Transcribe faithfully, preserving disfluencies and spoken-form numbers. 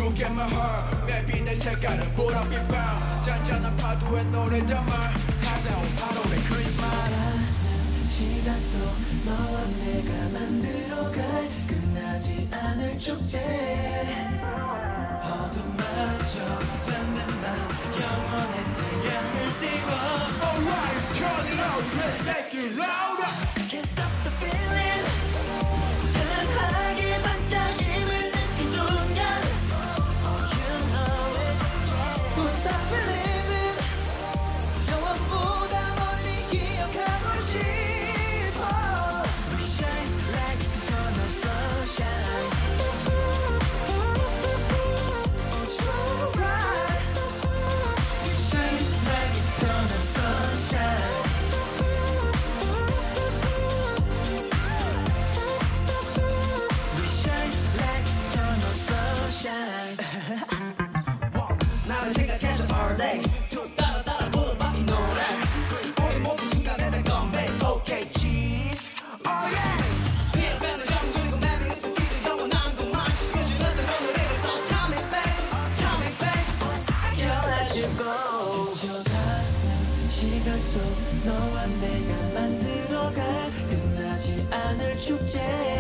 Look at my heart 맵이 내 색깔은 보랏빛 밤 잔잔한 파도에 노래 담아 찾아온 팔월의 크리스마스 시간 속 너와 내가 만들어갈 끝나지 않을 축제 어둠마저 잠든 밤 영원의 태양을 띄워 Alright, turn it on, let's make it louder Can't stop the feeling 찬하게 반짝임을 느낀 순간 Oh you know it Don't stop believing 영원보다 멀리 기억하고 싶어 We shine like the sun of sunshine Oh so bright We shine like the sun of sunshine 나는 생각해줘 all day 따라 따라 불러봐 이 노래 우리 모두 순간에 된 건데 Okay cheese Oh yeah 피해 밴드 정 그리고 맵이 웃기도 영원한 것만 지켜주는 데 오늘의 그 song Tell me babe Tell me babe I can't let you go 스쳐가는 시간 속 너와 내가 만들어갈 끝나지 않을 축제